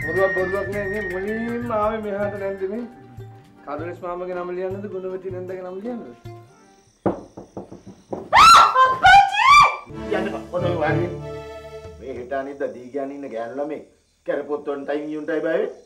බොරුවක් නේ මේ මුලින්ම ආවේ මෙහාට නැන්ද මේ කඩලස් මාමගේ නම ලියන්නද ගුණවති නන්දගේ නම ලියන්නද අප්පච්චි යන්න පොතේ වගේ මේ හෙට අනිද්දා දී ගෑනින් ඉන්න ගෑනු ළමේ කරපොත් වොන් ටයිම් යුන්ටයි බය වේ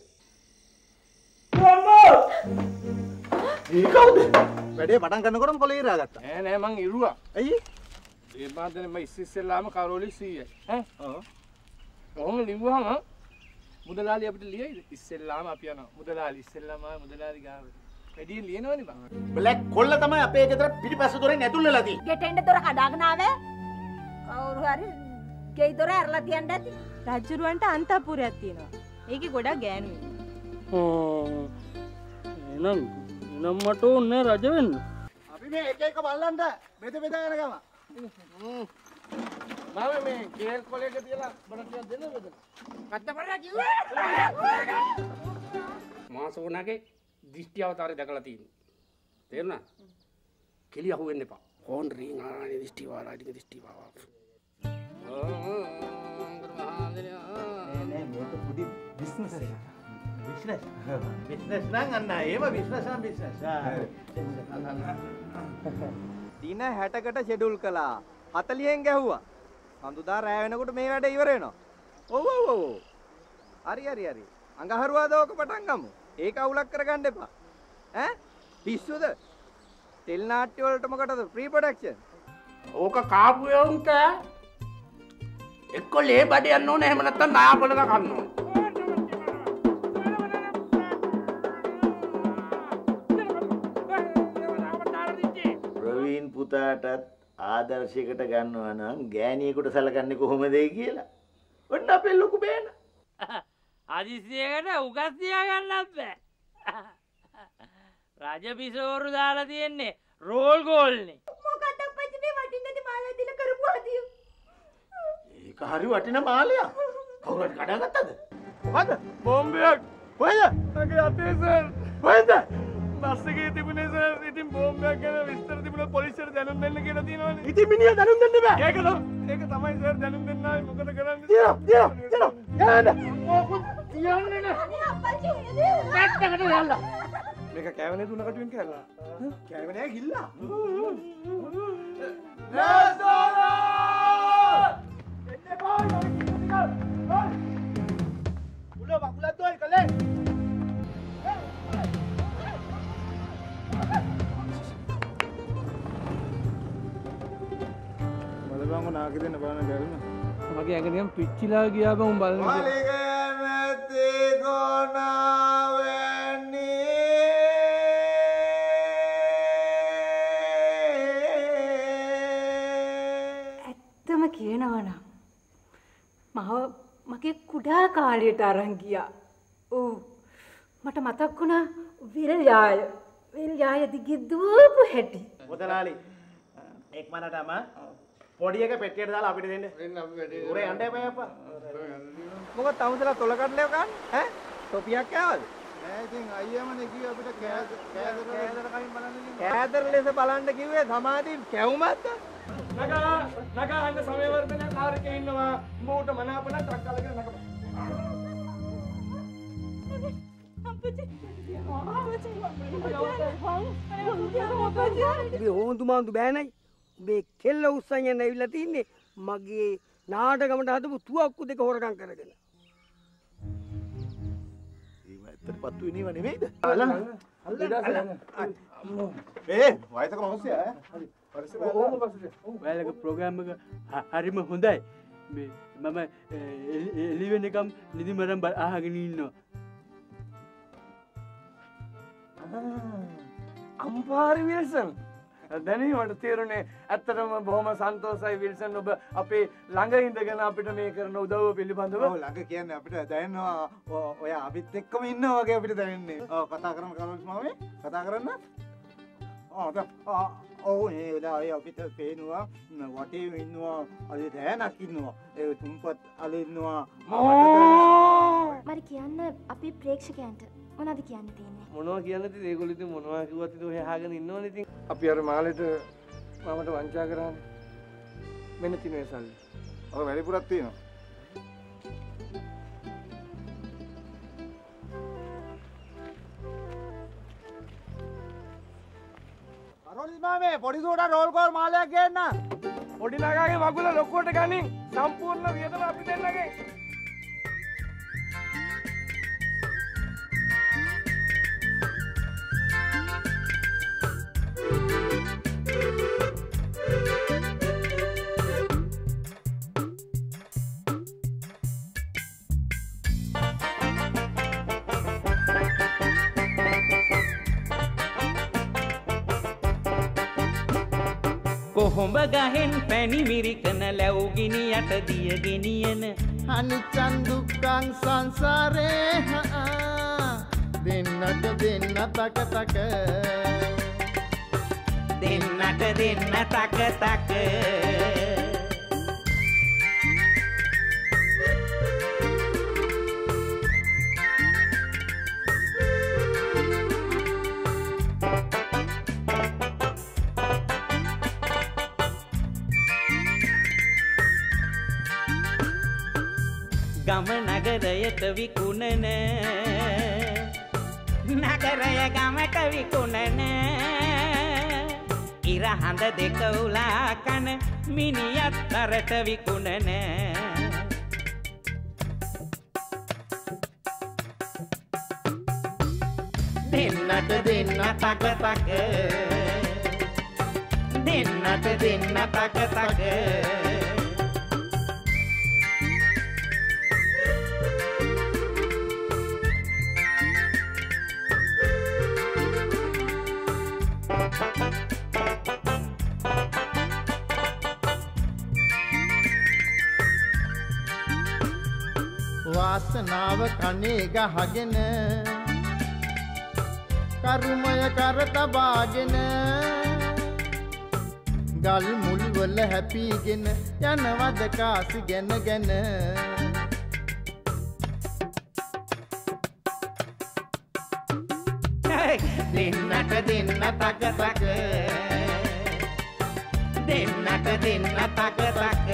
අම්මා ඊ කවුද වැඩේ පටන් ගන්නකොටම කොලේ ඉරාගත්තා නෑ මං ඉරුවා ඇයි ඒ බාන්දනේ මම ඉස්සෙල්ලාම කරෝලි 100යි ඈ ඔව් කොහොම ලිව්වහම මුදලාලි අපිට ලියයිද ඉස්සෙල්ලාම අපි යනවා මුදලාලි ඉස්සෙල්ලාම මුදලාලි ගාව වැඩියෙන් ලියනවනේ බං බ්ලැක් කොල්ල තමයි අපේ ගෙදර පිටිපස්ස දොරෙන් ඇතුල් වෙලා තියෙන්නේ ගෙටෙන්ද දොර කඩාගෙන ආවේ කවුරු හරි ගෙයි දොර ඇරලා තියන්න ඇති රජුරවන්ට අන්තපුරයක් තියෙනවා ඒකේ ගොඩක් ගෑනු එනම් මට ඕනේ රජ වෙන්න අපි මේ එක එක බල්ලන්ට බෙද බෙදා යන ගම මම මේ කේල් කොලේක තියලා බඩ ටිකක් දෙන්න බෙදලා කත්තපරා කිව්වේ මාසෝනාගේ දිෂ්ටි අවතාරය දැකලා තියෙනවා තේරුණා කෙලිය අහුවෙන්න එපා හොන් රින් ආරාණි දිෂ්ටි වාරාණි දිෂ්ටි වාවා නෑ මේක පුඩි බිස්නස් එකක් බිස්නස් නම් අන්න ඒව බිස්නස් නම් බිස්නස් දින 60කට ෂෙඩියුල් කළා 40න් ගැහුවා සඳුදා රෑ වෙනකොට මේ වැඩ ඉවර වෙනවා ඔව් හරි අඟහරුවාද ඕක පටන් ගමු ඒක අවුලක් කරගන්න එපා ඈ පිස්සුද තෙල් නාට්‍ය වලට මොකටද ප්‍රී ප්‍රොඩක්ෂන් ඕක කාපු යොන්ට එක්ක ලේ බඩ යන්න ඕනේ එහෙම නැත්නම් නාපලක කන්න ඕනේ ප්‍රවීන් පුතාටත් ආදර්ශයකට ගන්නවා නම් ගෑණියෙකුට සැලකන්නේ කොහොමද කියලා. ඔන්න අපේ ලොකු බෑන. ආදිසියකට උගස් තියා ගන්නත් බෑ. රජපිසෝරු දාලා තියෙන්නේ රෝල් ගෝල්නේ. මොකක්ද අප්පච්චි මේ වටින් නැති මාළේ දීලා කරපු ආදිය. ඒක හරි වටින මාළයක්. කවුරු හරි කඩාගත්තද? මොකද? බෝම්බයක් කොහෙද? මගේ අතේ සර් කොහෙද? බස් එකේ තිබුණේ සර් ඉතින් බෝම්බයක් ගැන විස්තර තිබුණා පොලිසියට දැනුම් දෙන්න කියලා තියෙනවානේ ඉතින් මිනිහා දැනුම් දෙන්න බෑ. ඒක තමයි සර් දැනුම් දෙන්න ආවේ මොකද කරන්නේ තියනවා. යන්න. මොකුත් තියන්නේ නැහැ අනේ අප්පච්චි එනේ පැත්තකට යල්ලා මේක කෑවනේ තුන කටුවෙන් කෑලා. කෑවේ නෑ ගිල්ලා. එන්නේ බා. උල වකුලත් ඔය කලේ. බලපංගෝ නාකි දෙන්න බලන්න බැරිම. මගේ ඇඟ නිකන් පිච්චිලා ගියා බං බලන්න. මාලික නැති කොනාවැනි ඇත්තම කියනවනම් මගේ කුඩා කාලයට අරන් ගියා. ඔව් මට මතක් වුණා වෙල්යාය දිගේ දුවපු හැටි. මුදලාලි එක්මනටම පොඩි එක පෙට්ටියට දාලා අපිට දෙන්න. අපි වැඩේ. උරේ යන්න එපා අප්පා. මොකද තමුසලා තොල කඩලව ගන්න ඈ ටොපියක් කෑවද නෑ ඉතින් අයියාමනේ කිව්වේ අපිට කෑදර කමින් බලන්න ඉන්න. කෑදර ලෙස බලන්න කිව්වේ සමාධි කැවුමක්ද නගා අන්න සමය වර්ධන කාර් එකේ ඉන්නවා මෝට මනාපන ට්‍රක් අරගෙන නගපන් ඉතින් හොඳුමාඳු බෑනයි මේ කෙල්ල උස්සන් යන ඇවිල්ලා තින්නේ මගේ නාටකමට හදපු තුවක්කු දෙක හොරකම් කරගෙන. ඊම ඇත්තට පත්තු වෙනව නෙමෙයිද? අල්ලන්න. මේ වයසක මිනිස්සයා ඈ. හරි. පරිස්සම ඕම පස්සේ. ඔයාලගේ ප්‍රෝග්‍රෑම් එක හරිම හොඳයි. මේ මම එළි වෙනකම් නිදිමරන් අහගෙන ඉන්නවා. අම්පාරි විල්සන් දැනීමට තේරුණේ ඇත්තටම බොහොම සන්තෝෂයි විල්සන් ඔබ අපේ ළඟ ඉඳගෙන අපිට මේ කරන උදව්ව පිළිබඳව. ඔව් ළඟ කියන්නේ අපිට දැනෙනවා ඔය අපිත් එක්කම ඉන්නවා වගේ අපිට දැනෙන්නේ. ඔව් කතා කරමු කරුස් මාමේ කතා කරන්න. ඔව් ඒ වෙලාවේ අපිට පේනවා වටේ ඉන්නවා අද දැනක් ඉන්නවා ඒ තුම්පත් අල ඉන්නවා. මට කියන්න අපි ප්‍රේක්ෂකයන්ට මොනවද කියන්න තියෙන්නේ? මොනවා කියන්නද ඉතින් ඒගොල්ලෝ ඉතින් මොනවා කිව්වත් ඉතින් ඔය අහගෙන ඉන්නවනේ ඉතින්. අපි අර මාළේට මමට වංචා කරානේ. මෙන්න තිනේ සල්ලි. ඔය වැඩිපුරක් තියෙනවා. මේ පොඩි සෝඩා රෝල් කෝල් මාලයක් ගේන්න. පොඩි නගාගේ මගුල ලොකුවට ගනින්. සම්පූර්ණ වියදම අපි දෙන්නගේ. කොහොඹ ගහෙන් පැණි මිරිකන ලැබුගිනි යට දිය ගෙනියන අනිච්චන් දුක්ඛං සංසාරේ දෙන්නට දෙන්න තක තක දෙන්නට දෙන්න තක තක ගම නගරයට විකුණන නගරය ගමට විකුණන ඉර හඳ දෙක උලා කන මිනිහත් තරට විකුණන දෙන්නට දෙන්න තක තක දෙන්නට දෙන්න තක තක වාසනාව කනේ ගහගෙන කර්මය කර තබාගෙන ගල් මුල් වල හැපීගෙන යනවද කාසි ගැන ගැන දෙන්නට දෙන්න තක තක දෙන්නට දෙන්න තක තක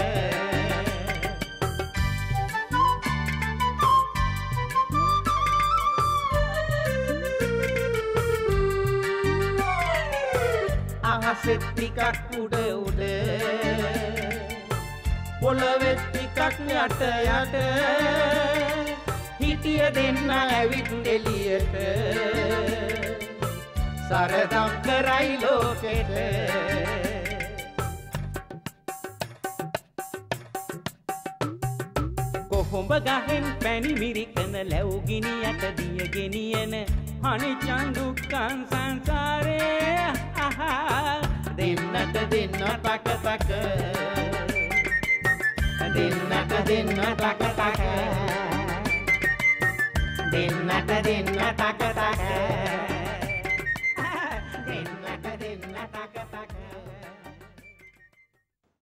අහසෙත් ටිකක් උඩ උඩ පොළොවෙත් ටිකක් යට යට හිටිය දෙන්න ඇවිත් එළියට සරදම් කරයි ලෝකෙට කොහොඹ ගහෙන් පැණි මිරිකන ලැබුගිනි යට දිය ගෙනියන අනිච්චං දුක්ඛං සංසාරේ දෙන්නට දෙන්න තක තක දෙන්නට දෙන්න තක තක දෙන්නට දෙන්න තක තක